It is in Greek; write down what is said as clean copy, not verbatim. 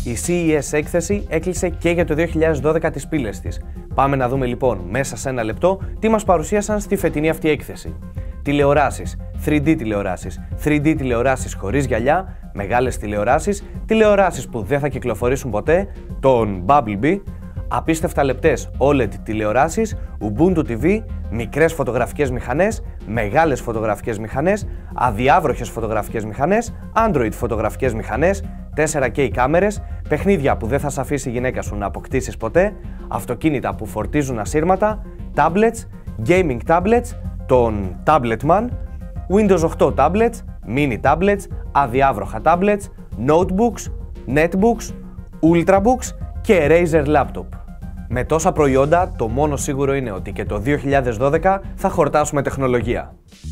Η CES έκθεση έκλεισε και για το 2012 τις πύλες της. Πάμε να δούμε λοιπόν μέσα σε ένα λεπτό τι μας παρουσίασαν στη φετινή αυτή έκθεση. Τηλεοράσεις, 3D τηλεοράσεις, 3D τηλεοράσεις χωρίς γυαλιά, μεγάλες τηλεοράσεις, τηλεοράσεις που δεν θα κυκλοφορήσουν ποτέ, τον Bumblebee, απίστευτα λεπτές OLED τηλεοράσεις, Ubuntu TV, μικρές φωτογραφικές μηχανές, μεγάλες φωτογραφικές μηχανές, αδιάβροχες φωτογραφικές μηχανές, Android φωτογραφικές μηχανές, 4K κάμερες, παιχνίδια που δεν θα σε αφήσει η γυναίκα σου να αποκτήσεις ποτέ, αυτοκίνητα που φορτίζουν ασύρματα, tablets, gaming tablets, τον Tabletman, Windows 8 tablets, mini tablets, αδιάβροχα tablets, notebooks, netbooks, ultrabooks και Razer laptop. Με τόσα προϊόντα, το μόνο σίγουρο είναι ότι και το 2012 θα χορτάσουμε τεχνολογία.